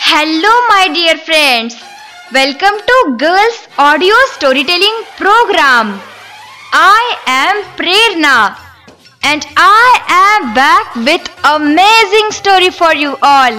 Hello my dear friends, welcome to Girls Audio Storytelling Program. I am Prerna and I am back with amazing story for you all.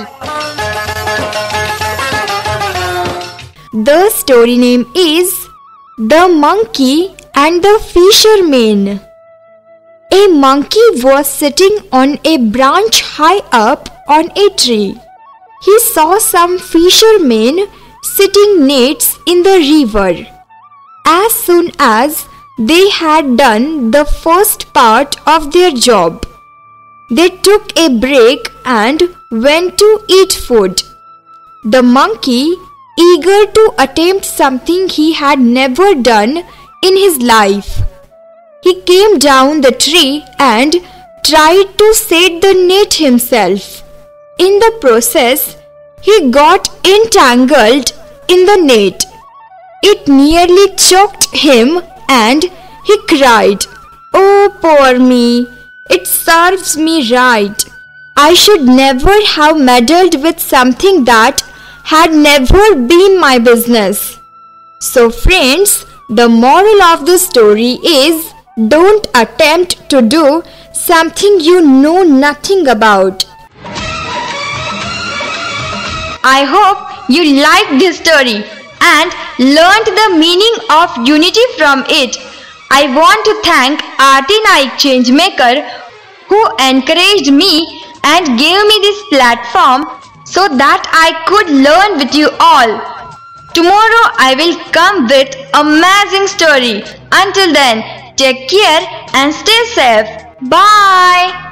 The story name is The Monkey and the Fisherman. A monkey was sitting on a branch high up on a tree. He saw some fishermen sitting nets in the river. As soon as they had done the first part of their job, they took a break and went to eat food. The monkey, eager to attempt something he had never done in his life, he came down the tree and tried to set the net himself. In the process, he got entangled in the net. It nearly choked him and he cried, "Oh, poor me! It serves me right. I should never have meddled with something that had never been my business." So friends, the moral of the story is, don't attempt to do something you know nothing about. I hope you liked this story and learned the meaning of unity from it. I want to thank Aarti Naik Changemaker who encouraged me and gave me this platform so that I could learn with you all. Tomorrow I will come with amazing story. Until then, take care and stay safe. Bye.